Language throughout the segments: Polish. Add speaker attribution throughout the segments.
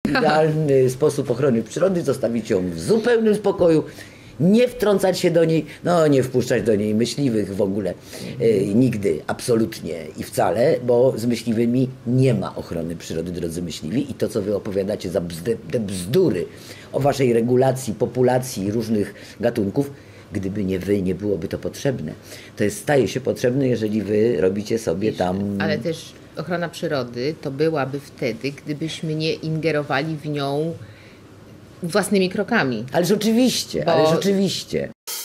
Speaker 1: idealny sposób ochrony przyrody, zostawić ją w zupełnym spokoju, nie wtrącać się do niej, no nie wpuszczać do niej myśliwych w ogóle, nigdy, absolutnie i wcale, bo z myśliwymi nie ma ochrony przyrody, drodzy myśliwi, i to, co wy opowiadacie za te bzdury o waszej regulacji populacji różnych gatunków, gdyby nie wy, nie byłoby to potrzebne. To jest, staje się potrzebne, jeżeli wy robicie sobie tam...
Speaker 2: Ale też ochrona przyrody to byłaby wtedy, gdybyśmy nie ingerowali w nią własnymi krokami.
Speaker 1: Ależ oczywiście, ależ oczywiście.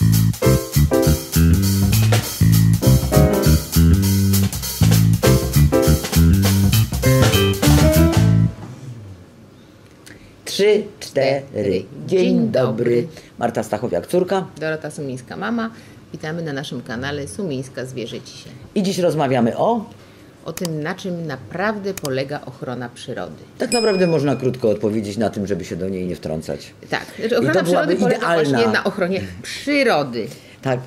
Speaker 1: Trzy, cztery. Dzień dobry. Marta Stachowiak, córka.
Speaker 2: Dorota Sumińska, mama. Witamy na naszym kanale Sumińska Zwierzę Dzisiaj.
Speaker 1: I dziś rozmawiamy o
Speaker 2: tym, na czym naprawdę polega ochrona przyrody.
Speaker 1: Tak naprawdę można krótko odpowiedzieć na tym, żeby się do niej nie wtrącać.
Speaker 2: Tak, ochrona przyrody polega właśnie na ochronie przyrody.
Speaker 1: Tak,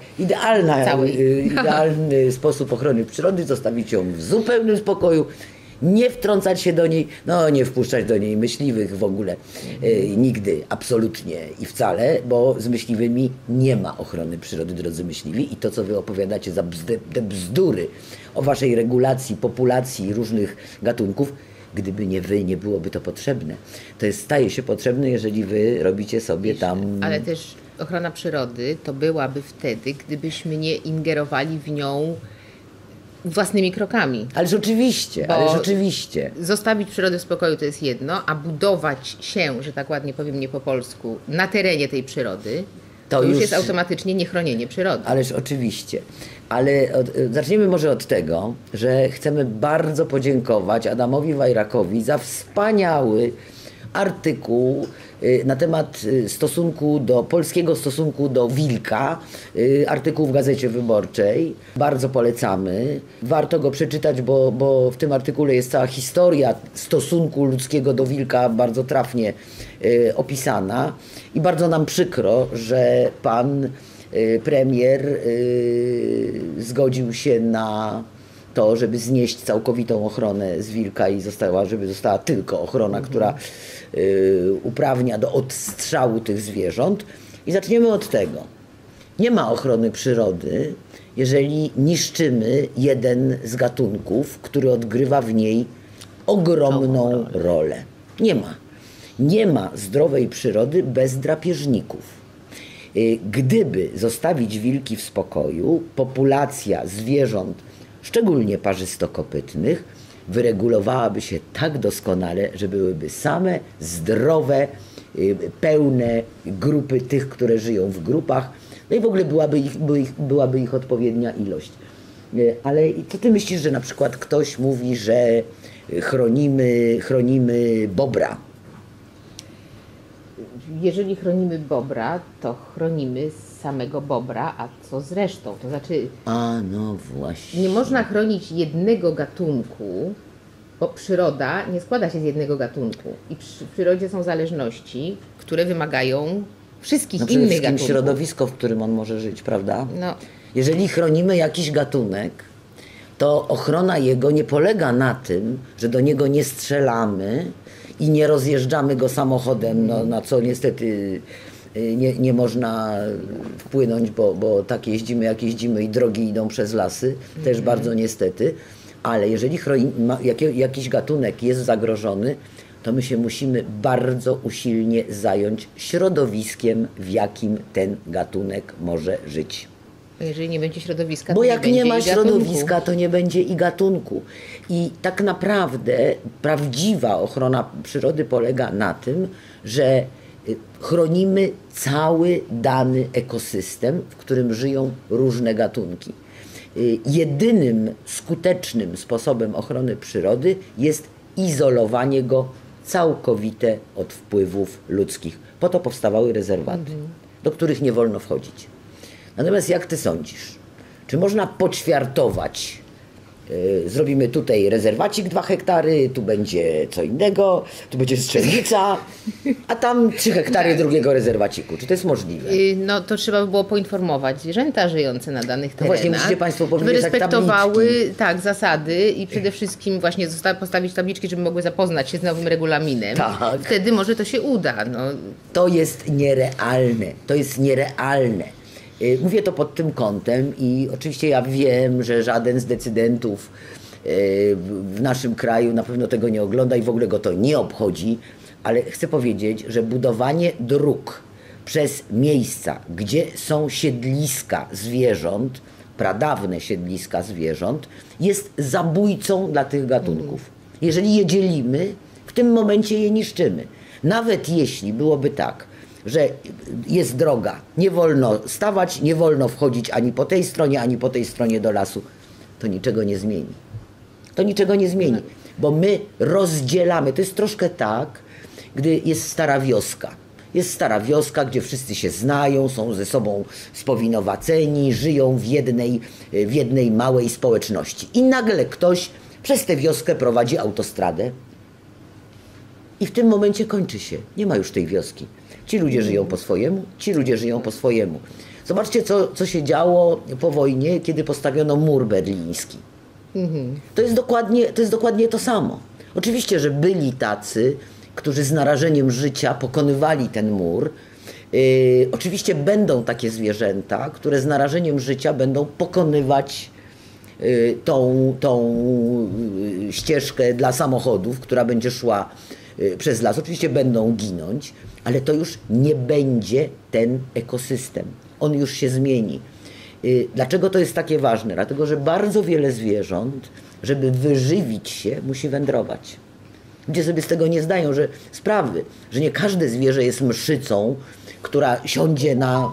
Speaker 1: idealny sposób ochrony przyrody, zostawić ją w zupełnym spokoju, nie wtrącać się do niej, no nie wpuszczać do niej myśliwych w ogóle, nigdy, absolutnie i wcale, bo z myśliwymi nie ma ochrony przyrody, drodzy myśliwi, i to, co wy opowiadacie za te bzdury o waszej regulacji populacji różnych gatunków, gdyby nie wy, nie byłoby to potrzebne. To jest, staje się potrzebne, jeżeli wy robicie sobie tam...
Speaker 2: Ale też ochrona przyrody to byłaby wtedy, gdybyśmy nie ingerowali w nią własnymi krokami.
Speaker 1: Ależ oczywiście, ależ oczywiście.
Speaker 2: Zostawić przyrodę w spokoju to jest jedno, a budować się, że tak ładnie powiem nie po polsku, na terenie tej przyrody, to już jest automatycznie niechronienie przyrody.
Speaker 1: Ależ oczywiście. Ale zaczniemy może od tego, że chcemy bardzo podziękować Adamowi Wajrakowi za wspaniały artykuł na temat polskiego stosunku do wilka, artykuł w Gazecie Wyborczej. Bardzo polecamy. Warto go przeczytać, bo w tym artykule jest cała historia stosunku ludzkiego do wilka bardzo trafnie opisana. I bardzo nam przykro, że pan premier zgodził się na to, żeby znieść całkowitą ochronę z wilka i żeby została tylko ochrona, która uprawnia do odstrzału tych zwierząt. I zaczniemy od tego. Nie ma ochrony przyrody, jeżeli niszczymy jeden z gatunków, który odgrywa w niej ogromną rolę. Nie ma. Nie ma zdrowej przyrody bez drapieżników. Gdyby zostawić wilki w spokoju, populacja zwierząt, szczególnie parzystokopytnych, wyregulowałaby się tak doskonale, że byłyby same zdrowe, pełne grupy tych, które żyją w grupach, no i w ogóle byłaby ich odpowiednia ilość. Ale co ty myślisz, że na przykład ktoś mówi, że chronimy bobra?
Speaker 2: Jeżeli chronimy bobra, to chronimy samego bobra, a co z resztą? To znaczy,
Speaker 1: no właśnie.
Speaker 2: Nie można chronić jednego gatunku, bo przyroda nie składa się z jednego gatunku. I w przyrodzie są zależności, które wymagają wszystkich innych gatunków.
Speaker 1: Środowisko, w którym on może żyć, prawda?
Speaker 2: No.
Speaker 1: Jeżeli chronimy jakiś gatunek, to ochrona jego nie polega na tym, że do niego nie strzelamy i nie rozjeżdżamy go samochodem, na co niestety nie można wpłynąć, bo tak jeździmy jak jeździmy i drogi idą przez lasy, też bardzo niestety, ale jeżeli jakiś gatunek jest zagrożony, to my się musimy bardzo usilnie zająć środowiskiem, w jakim ten gatunek może żyć.
Speaker 2: Jeżeli nie będzie środowiska,
Speaker 1: bo
Speaker 2: to
Speaker 1: jak nie ma środowiska,
Speaker 2: gatunku.
Speaker 1: to nie będzie i gatunku. I tak naprawdę prawdziwa ochrona przyrody polega na tym, że chronimy cały dany ekosystem, w którym żyją różne gatunki. Jedynym skutecznym sposobem ochrony przyrody jest izolowanie go całkowite od wpływów ludzkich. Po to powstawały rezerwaty, do których nie wolno wchodzić. Natomiast jak ty sądzisz, czy można poćwiartować zrobimy tutaj rezerwacik 2 hektary, tu będzie co innego, tu będzie strzelnica, a tam 3 hektary drugiego rezerwaciku. Czy to jest możliwe?
Speaker 2: No to trzeba by było poinformować zwierzęta żyjące na danych terenach.
Speaker 1: właśnie musicie Państwo
Speaker 2: żeby
Speaker 1: powiedzieć, jak
Speaker 2: respektowały zasady i przede wszystkim właśnie postawić tabliczki, żeby mogły zapoznać się z nowym regulaminem.
Speaker 1: Tak.
Speaker 2: Wtedy może to się uda. No.
Speaker 1: To jest nierealne. To jest nierealne. Mówię to pod tym kątem i oczywiście ja wiem, że żaden z decydentów w naszym kraju na pewno tego nie ogląda i w ogóle go to nie obchodzi, ale chcę powiedzieć, że budowanie dróg przez miejsca, gdzie są siedliska zwierząt, pradawne siedliska zwierząt, jest zabójcą dla tych gatunków. Jeżeli je dzielimy, w tym momencie je niszczymy. Nawet jeśli byłoby tak, że jest droga, nie wolno stawać, nie wolno wchodzić ani po tej stronie, ani po tej stronie do lasu, to niczego nie zmieni. To niczego nie zmieni, bo my rozdzielamy. To jest troszkę tak, gdy jest stara wioska. Jest stara wioska, gdzie wszyscy się znają, są ze sobą spowinowaceni, żyją w jednej małej społeczności. I nagle ktoś przez tę wioskę prowadzi autostradę i w tym momencie kończy się. Nie ma już tej wioski. Ci ludzie żyją po swojemu, ci ludzie żyją po swojemu. Zobaczcie, co się działo po wojnie, kiedy postawiono mur berliński. To jest dokładnie to samo. Oczywiście, że byli tacy, którzy z narażeniem życia pokonywali ten mur. Oczywiście będą takie zwierzęta, które z narażeniem życia będą pokonywać tą ścieżkę dla samochodów, która będzie szła przez las. Oczywiście będą ginąć, ale to już nie będzie ten ekosystem. On już się zmieni. Dlaczego to jest takie ważne? Dlatego, że bardzo wiele zwierząt, żeby wyżywić się, musi wędrować. Ludzie sobie z tego nie zdają sprawy, że nie każde zwierzę jest mszycą, która siądzie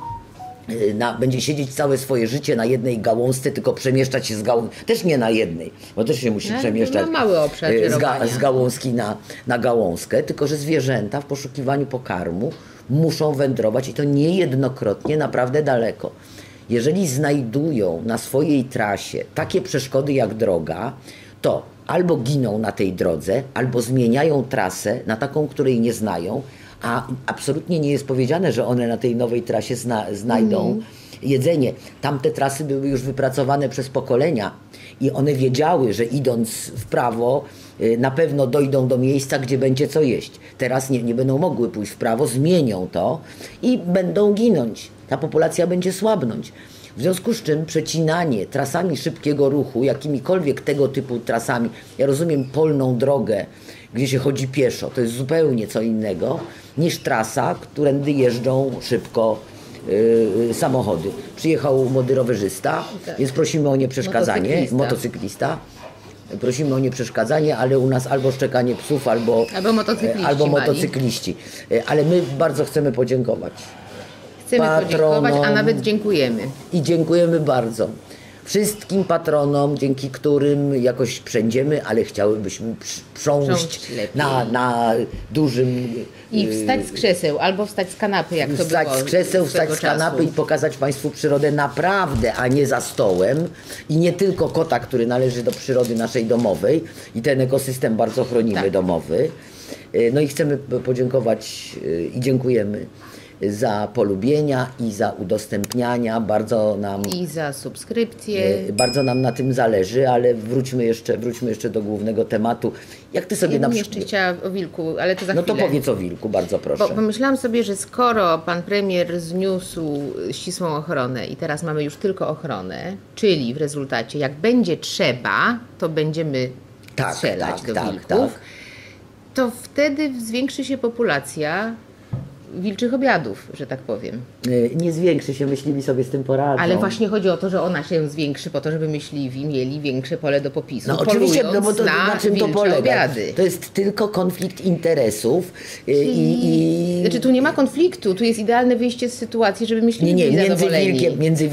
Speaker 1: będzie siedzieć całe swoje życie na jednej gałązce, tylko przemieszczać się z gałązki. Też nie na jednej, bo też się musi przemieszczać
Speaker 2: mały obszar
Speaker 1: z gałązki na gałązkę, tylko że zwierzęta w poszukiwaniu pokarmu muszą wędrować i to niejednokrotnie naprawdę daleko. Jeżeli znajdują na swojej trasie takie przeszkody jak droga, to albo giną na tej drodze, albo zmieniają trasę na taką, której nie znają, a absolutnie nie jest powiedziane, że one na tej nowej trasie znajdą jedzenie. Tamte trasy były już wypracowane przez pokolenia i one wiedziały, że idąc w prawo na pewno dojdą do miejsca, gdzie będzie co jeść. Teraz nie będą mogły pójść w prawo, zmienią to i będą ginąć. Ta populacja będzie słabnąć. W związku z czym przecinanie trasami szybkiego ruchu, jakimikolwiek tego typu trasami, ja rozumiem polną drogę, gdzie się chodzi pieszo, to jest zupełnie co innego niż trasa, którędy jeżdżą szybko samochody. Przyjechał młody rowerzysta, więc prosimy o nieprzeszkadzanie, motocyklista. Prosimy o nieprzeszkadzanie, ale u nas albo szczekanie psów, albo motocykliści. Ale my bardzo chcemy podziękować.
Speaker 2: Chcemy podziękować, a nawet dziękujemy.
Speaker 1: I dziękujemy bardzo wszystkim patronom, dzięki którym jakoś przędziemy, ale chciałybyśmy prząść na dużym...
Speaker 2: I wstać z krzeseł, albo wstać z kanapy, jak to było.
Speaker 1: Wstać z krzeseł, wstać z kanapy i pokazać Państwu przyrodę naprawdę, a nie za stołem. I nie tylko kota, który należy do przyrody naszej domowej. I ten ekosystem bardzo chronimy, domowy. No i chcemy podziękować i dziękujemy za polubienia i za udostępniania,
Speaker 2: i za subskrypcje.
Speaker 1: Bardzo nam na tym zależy, ale wróćmy jeszcze do głównego tematu. Jak ty sobie
Speaker 2: jeszcze chciała o wilku, ale to za chwilę.
Speaker 1: No to powiedz o wilku, bardzo proszę.
Speaker 2: Bo myślałam sobie, że skoro pan premier zniósł ścisłą ochronę i teraz mamy już tylko ochronę, czyli w rezultacie jak będzie trzeba, to będziemy strzelać do wilków, to wtedy zwiększy się populacja wilczych obiadów, że tak powiem.
Speaker 1: Nie zwiększy się, myśliwi sobie z tym poradzą.
Speaker 2: Ale właśnie chodzi o to, że ona się zwiększy po to, żeby myśliwi mieli większe pole do popisu.
Speaker 1: No oczywiście, no bo na czym to polega?
Speaker 2: Obiady.
Speaker 1: To jest tylko konflikt interesów
Speaker 2: Znaczy tu nie ma konfliktu, tu jest idealne wyjście z sytuacji, żeby myśliwi byli zadowoleni.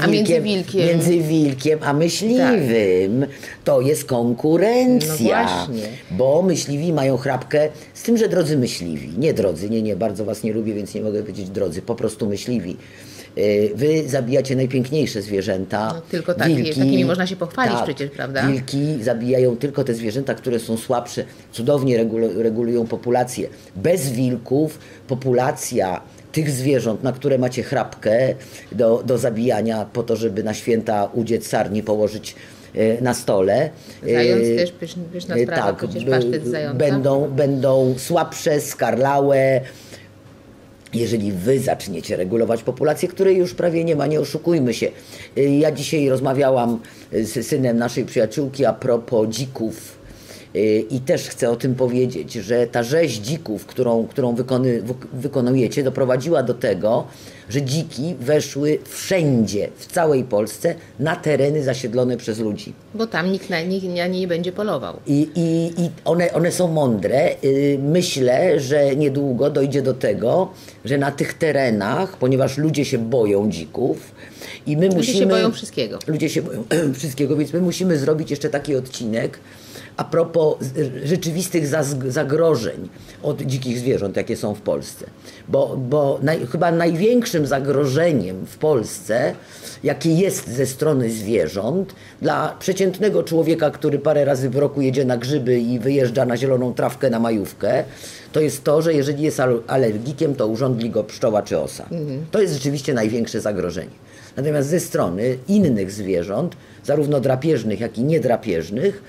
Speaker 1: Między wilkiem a myśliwym to jest konkurencja.
Speaker 2: No właśnie.
Speaker 1: Bo myśliwi mają chrapkę, z tym, że drodzy myśliwi, nie drodzy, nie, bardzo was nie lubię, więc nie mogę powiedzieć drodzy, po prostu myśliwi. Wy zabijacie najpiękniejsze zwierzęta.
Speaker 2: No, tylko
Speaker 1: wilki,
Speaker 2: takimi można się pochwalić
Speaker 1: tak,
Speaker 2: przecież, prawda?
Speaker 1: Wilki zabijają tylko te zwierzęta, które są słabsze, cudownie regulują populację. Bez wilków populacja tych zwierząt, na które macie chrapkę do zabijania po to, żeby na święta udziec sarni położyć na stole.
Speaker 2: Zając też pyszna sprawa,
Speaker 1: tak,
Speaker 2: przecież pasztet z zająca.
Speaker 1: Będą słabsze, skarlałe. Jeżeli wy zaczniecie regulować populację, której już prawie nie ma, nie oszukujmy się. Ja dzisiaj rozmawiałam z synem naszej przyjaciółki a propos dzików i też chcę o tym powiedzieć, że ta rzeź dzików, którą wykonujecie, doprowadziła do tego, że dziki weszły wszędzie, w całej Polsce, na tereny zasiedlone przez ludzi.
Speaker 2: Bo tam nikt na nie nie będzie polował.
Speaker 1: I one są mądre. Myślę, że niedługo dojdzie do tego, że na tych terenach, ponieważ ludzie się boją dzików i my
Speaker 2: Ludzie się boją wszystkiego.
Speaker 1: Ludzie się boją wszystkiego, więc my musimy zrobić jeszcze taki odcinek a propos rzeczywistych zagrożeń od dzikich zwierząt, jakie są w Polsce. Bo chyba największym zagrożeniem w Polsce, jakie jest ze strony zwierząt, dla przeciętnego człowieka, który parę razy w roku jedzie na grzyby i wyjeżdża na zieloną trawkę na majówkę, to jest to, że jeżeli jest alergikiem, to urządli go pszczoła czy osa. To jest rzeczywiście największe zagrożenie. Natomiast ze strony innych zwierząt, zarówno drapieżnych, jak i niedrapieżnych,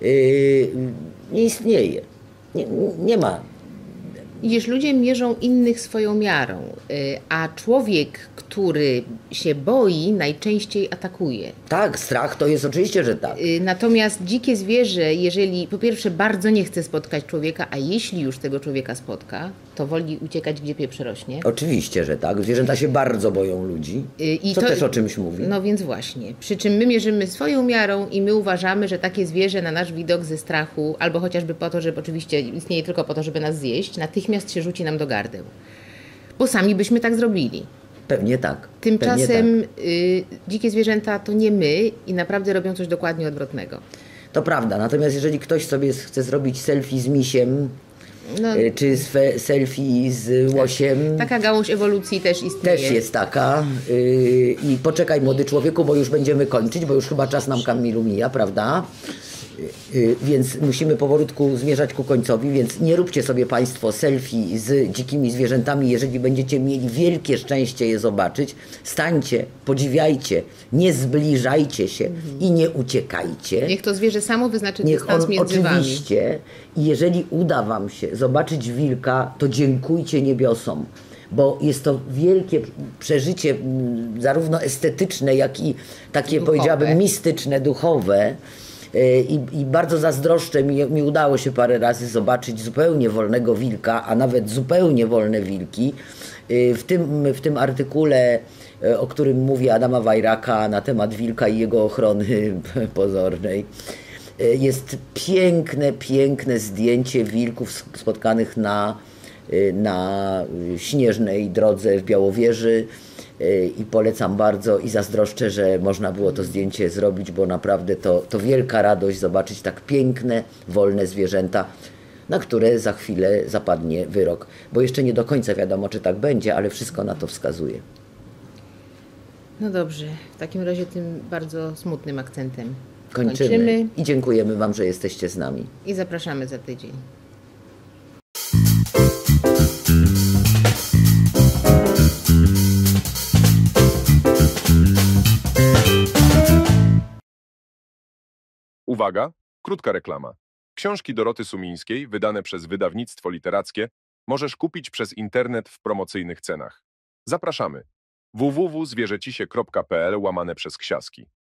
Speaker 1: nie istnieje. Nie ma.
Speaker 2: Widzisz, ludzie mierzą innych swoją miarą, a człowiek, który się boi, najczęściej atakuje.
Speaker 1: Tak, strach to jest oczywiście, że tak.
Speaker 2: Natomiast dzikie zwierzę, jeżeli po pierwsze bardzo nie chce spotkać człowieka, a jeśli już tego człowieka spotka, to woli uciekać, gdzie pieprz rośnie.
Speaker 1: Oczywiście, że tak. Zwierzęta się bardzo boją ludzi, co też o czymś mówi.
Speaker 2: No więc właśnie. Przy czym my mierzymy swoją miarą i my uważamy, że takie zwierzę na nasz widok ze strachu, albo chociażby po to, że oczywiście istnieje tylko po to, żeby nas zjeść, natychmiast się rzuci nam do gardeł. Bo sami byśmy tak zrobili.
Speaker 1: Pewnie tak.
Speaker 2: Tymczasem dzikie zwierzęta to nie my i naprawdę robią coś dokładnie odwrotnego.
Speaker 1: To prawda. Natomiast jeżeli ktoś sobie chce zrobić selfie z misiem, czy selfie z łosiem.
Speaker 2: Taka gałąź ewolucji też istnieje.
Speaker 1: Też jest taka. I poczekaj, młody człowieku, bo już będziemy kończyć, bo już chyba czas nam, Kamilu, mija, prawda? Więc musimy powolutku zmierzać ku końcowi, więc nie róbcie sobie Państwo selfie z dzikimi zwierzętami, jeżeli będziecie mieli wielkie szczęście je zobaczyć. Stańcie, podziwiajcie, nie zbliżajcie się i nie uciekajcie.
Speaker 2: Niech to zwierzę samo wyznaczy dystans między wami.
Speaker 1: Oczywiście. I jeżeli uda Wam się zobaczyć wilka, to dziękujcie niebiosom. Bo jest to wielkie przeżycie, zarówno estetyczne, jak i takie, powiedziałabym, mistyczne, duchowe. I bardzo zazdroszczę, mi udało się parę razy zobaczyć zupełnie wolnego wilka, a nawet zupełnie wolne wilki. W tym artykule, o którym mówi Adama Wajraka na temat wilka i jego ochrony pozornej, jest piękne zdjęcie wilków spotkanych na śnieżnej drodze w Białowieży. I polecam bardzo i zazdroszczę, że można było to zdjęcie zrobić, bo naprawdę to wielka radość zobaczyć tak piękne, wolne zwierzęta, na które za chwilę zapadnie wyrok. Bo jeszcze nie do końca wiadomo, czy tak będzie, ale wszystko na to wskazuje.
Speaker 2: No dobrze, w takim razie tym bardzo smutnym akcentem
Speaker 1: kończymy. I dziękujemy Wam, że jesteście z nami.
Speaker 2: I zapraszamy za tydzień.
Speaker 3: Uwaga, krótka reklama. Książki Doroty Sumińskiej, wydane przez wydawnictwo literackie, możesz kupić przez internet w promocyjnych cenach. Zapraszamy. www.zwierzecisie.pl/Ksiaski